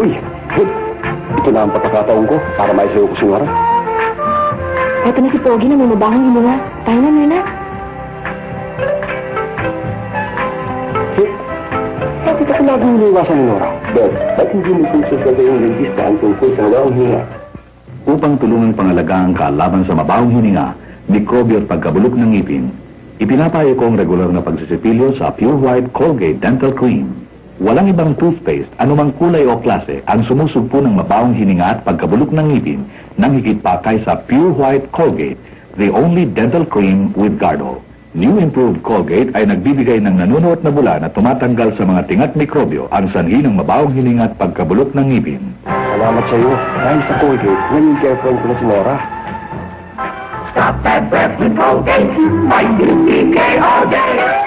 Uy, ito na ang pagkakataon ko para maisayo ko si Nora. Eto na si Pogi na may mabahang hininga. Tayo na, Nena. Bakit ako laging iniwasan ni Nora? Bob, ba't hindi mo konsulta yung lintistahan tungkol sa mabahong hininga? Upang tulungan pangalagaan ka laban sa mabahong hininga, mikrobyo at pagkabulok ng ngipin, ipinapayo ko ang regular na pagsisipilyo sa Pure White Colgate Dental Cream. Walang ibang toothpaste, anumang kulay o klase, ang sumusugpo ng mabahong hininga at pagkabulok ng ngipin nang higit pa kaysa Pure White Colgate, the only dental cream with Gardol. New Improved Colgate ay nagbibigay ng nanunuot na bula na tumatanggal sa mga tingat mikrobyo ang sanhi ng mabahong hininga at pagkabulok ng ngipin. Salamat sa iyo. Dahil sa Colgate, naging care friend ko na si Nora. Stop that breath with Colgate. Fight the DK all day.